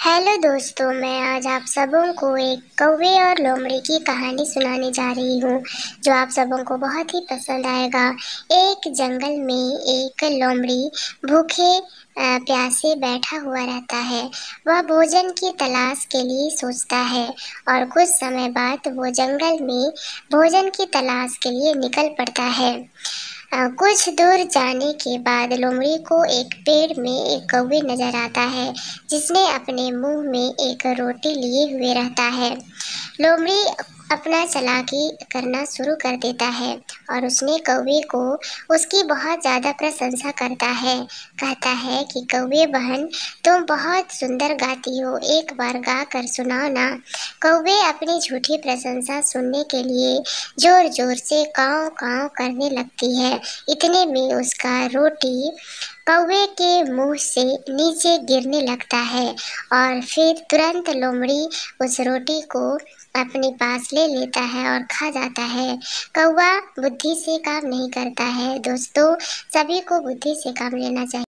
Hello दोस्तों, मैं आज आप सबों को एक कौवे और लोमड़ी की कहानी सुनाने जा रही हूँ जो आप सबों को बहुत ही पसंद आएगा। एक जंगल में एक लोमड़ी भूखे प्यासे बैठा हुआ रहता है। वह भोजन की तलाश के लिए सोचता है और कुछ समय बाद वो जंगल में भोजन की तलाश के लिए निकल पड़ता है। कुछ दूर जाने के बाद लोमड़ी को एक पेड़ में एक कौवे नजर आता है जिसने अपने मुंह में एक रोटी लिए हुए रहता है। लोमड़ी अपना चालाकी करना शुरू कर देता है और उसने कौवे को उसकी बहुत ज़्यादा प्रशंसा करता है। कहता है कि कौवे बहन, तुम बहुत सुंदर गाती हो, एक बार गा कर सुनाओ ना। कौवे अपनी झूठी प्रशंसा सुनने के लिए जोर जोर से काँव काँव करने लगती है। इतने में उसका रोटी कौवे के मुंह से नीचे गिरने लगता है और फिर तुरंत लोमड़ी उस रोटी को अपने पास ले लेता है और खा जाता है। कौवा बुद्धि से काम नहीं करता है दोस्तों, सभी को बुद्धि से काम लेना चाहिए।